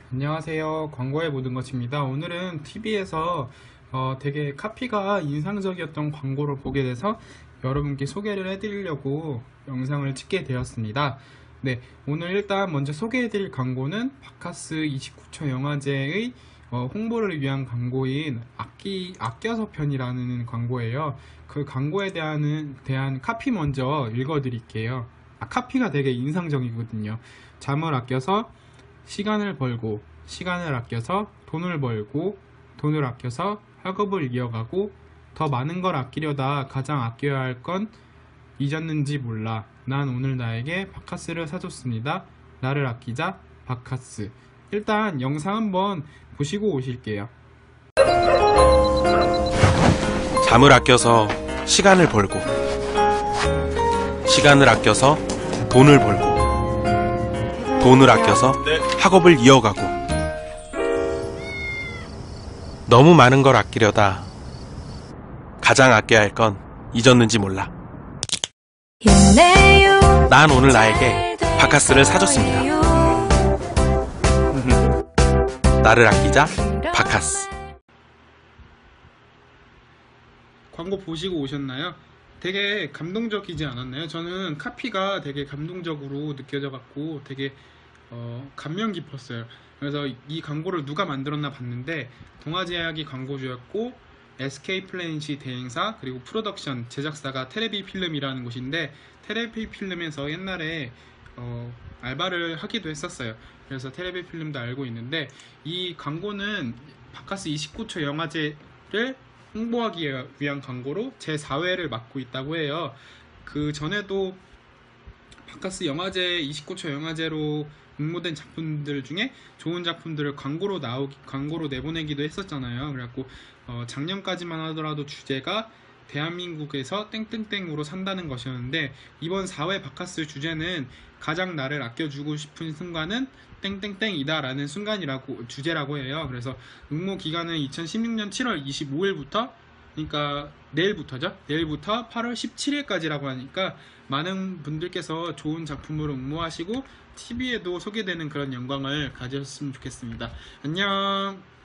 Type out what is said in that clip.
안녕하세요. 광고의 모든 것입니다. 오늘은 TV에서 되게 카피가 인상적이었던 광고를 보게 돼서 여러분께 소개를 해드리려고 영상을 찍게 되었습니다. 네, 오늘 일단 먼저 소개해드릴 광고는 바카스 29초 영화제의 홍보를 위한 광고인 아껴서 편이라는 광고예요. 그 광고에 대한 카피 먼저 읽어드릴게요. 카피가 되게 인상적이거든요. 잠을 아껴서 시간을 벌고, 시간을 아껴서 돈을 벌고, 돈을 아껴서 학업을 이어가고, 더 많은 걸 아끼려다 가장 아껴야 할 건 잊었는지 몰라. 난 오늘 나에게 바카스를 사줬습니다. 나를 아끼자, 바카스. 일단 영상 한번 보시고 오실게요. 잠을 아껴서 시간을 벌고, 시간을 아껴서 돈을 벌고, 돈을 아껴서 학업을 이어가고, 너무 많은 걸 아끼려다 가장 아껴야 할 건 잊었는지 몰라. 난 오늘 나에게 바카스를 사줬습니다. 나를 아끼자, 바카스. 광고 보시고 오셨나요? 되게 감동적이지 않았나요? 저는 카피가 되게 감동적으로 느껴져 갖고 되게 감명 깊었어요. 그래서 이 광고를 누가 만들었나 봤는데 동아제약이 광고주였고 SK플래닛이 대행사, 그리고 프로덕션 제작사가 테레비필름이라는 곳인데, 테레비필름에서 옛날에 알바를 하기도 했었어요. 그래서 테레비필름도 알고 있는데, 이 광고는 바카스 29초 영화제를 홍보하기 위한 광고로 제4회를 맡고 있다고 해요. 그 전에도 바카스 영화제 29초 영화제로 응모된 작품들 중에 좋은 작품들을 광고로 내보내기도 했었잖아요. 그래갖고 작년까지만 하더라도 주제가 대한민국에서 땡땡땡으로 산다는 것이었는데, 이번 4회 바카스 주제는 가장 나를 아껴주고 싶은 순간은 땡땡땡이다 라는 주제라고 해요. 그래서 응모 기간은 2016년 7월 25일부터, 그러니까 내일부터 8월 17일까지라고 하니까 많은 분들께서 좋은 작품으로 응모하시고 TV에도 소개되는 그런 영광을 가졌으면 좋겠습니다. 안녕.